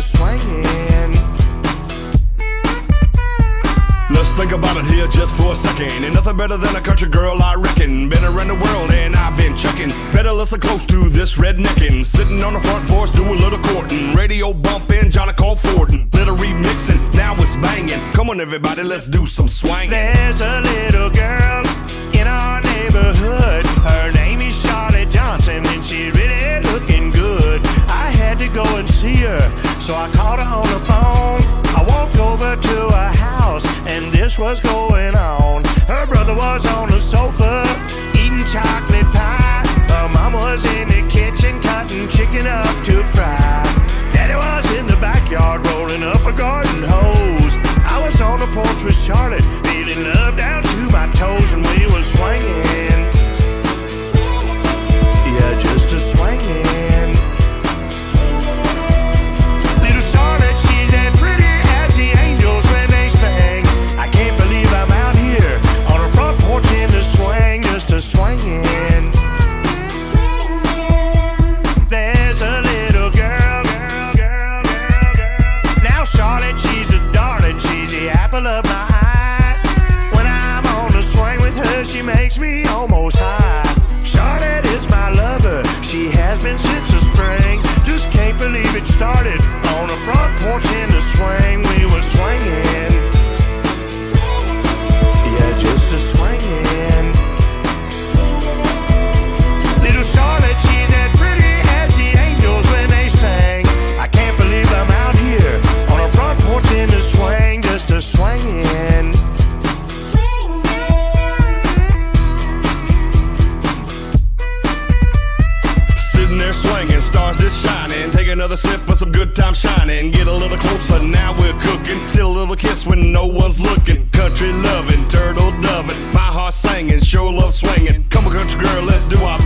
to swinging. Let's think about it here just for a second. Ain't nothing better than a country girl, I reckon. Been around the world and I've been checking. Better listen close to this rednecking. Sitting on the front porch, do a little courting. Radio bumping, Johnny Cole Fording. Little remixing, now it's banging. Come on everybody, let's do some swanging. There's a little girl in our neighborhood. Her name is Charlotte Johnson, and she's really looking good. I had to go and see her, so I called her on the phone. I walked over to her house, and this was going on. Her brother was on the sofa, eating chocolate pie. Her mom was in the kitchen, cutting chicken up to fry. Daddy was in the backyard, rolling up a garden hose. I was on the porch with Charlotte, feeling love down to my toes, and we were swinging. Yeah, just a swinging. Little Charlotte, she's as pretty as the angels when they sing. I can't believe I'm out here on her front porch in the swing, just a swinging. There's a little girl. Now Charlotte, she's a darling, she's the apple of my eye. When I'm on the swing with her, she makes me almost high. Charlotte is my lover, she has been since the spring. Just can't believe it started on the front porch in the swing. We were swinging. Yeah, just a swinging. Little Charlotte, she's as pretty as the angels when they sing. I can't believe I'm out here on the front porch in the swing, just a swinging. Sitting there swinging, stars just shining. Take another sip of some good time shining. Get a little closer, now we're cooking. Still a little kiss when no one's looking. Country loving, turtle doving. My heart singing, show love swinging. Come on country girl, let's do our